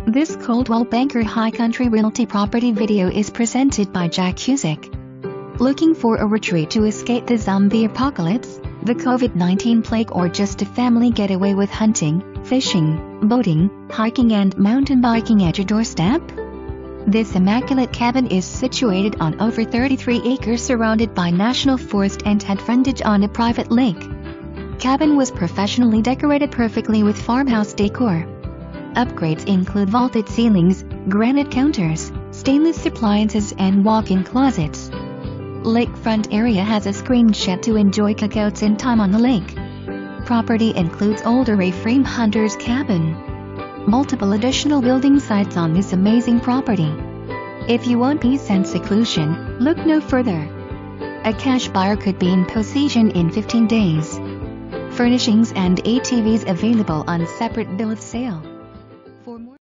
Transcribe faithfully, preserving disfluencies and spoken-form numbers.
This Coldwell Banker High Country Realty property video is presented by Jack Cusick. Looking for a retreat to escape the zombie apocalypse, the COVID nineteen plague, or just a family getaway with hunting, fishing, boating, hiking and mountain biking at your doorstep? This immaculate cabin is situated on over thirty-three acres surrounded by national forest and had frontage on a private lake. Cabin was professionally decorated perfectly with farmhouse decor. Upgrades include vaulted ceilings, granite counters, stainless appliances and walk-in closets. Lakefront area has a screen shed to enjoy cookouts and time on the lake. Property includes older A-frame hunter's cabin. Multiple additional building sites on this amazing property. If you want peace and seclusion, look no further. A cash buyer could be in possession in fifteen days. Furnishings and A T Vs available on separate bill of sale. For more